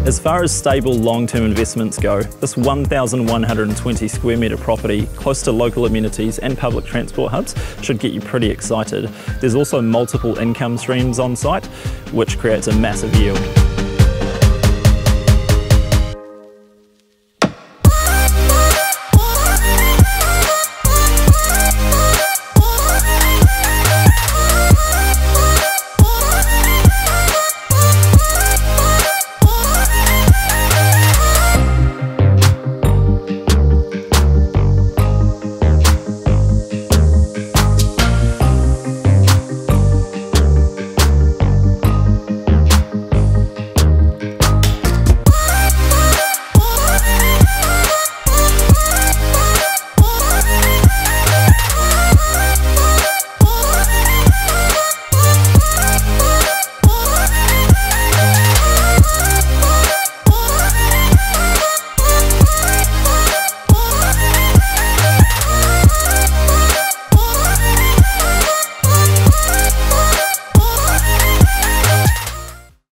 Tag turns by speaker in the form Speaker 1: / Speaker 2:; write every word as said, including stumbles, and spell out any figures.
Speaker 1: As far as stable long-term investments go, this one thousand one hundred twenty square metre property, close to local amenities and public transport hubs, should get you pretty excited. There's also multiple income streams on site, which creates a massive yield.